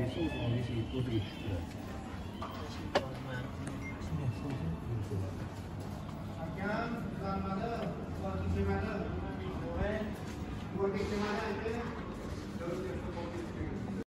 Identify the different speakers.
Speaker 1: so'z o'ziga tushdi.
Speaker 2: Akam, selamat malam. Selamat malam. Buat kemana itu?